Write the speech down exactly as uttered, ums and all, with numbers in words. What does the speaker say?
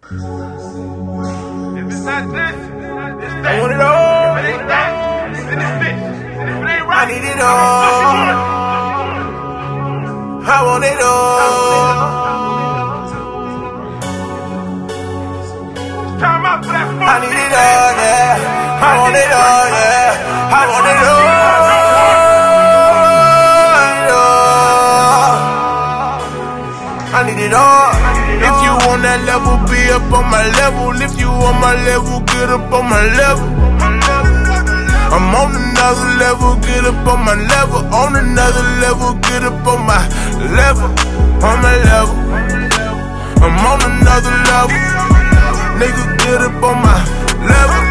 If it's not this, it's that. I want it all. If it ain't that, then it's this. And if it ain't right, I need it all. I want it all. Time out for that fun. I need it all, yeah. I want it all, yeah. I want it all. I need it all. If you on that level, be up on my level. If you on my level, get up on my level. I'm on another level, get up on my level. On another level, get up on my level. On my level. I'm on another level. Nigga, get up on my level.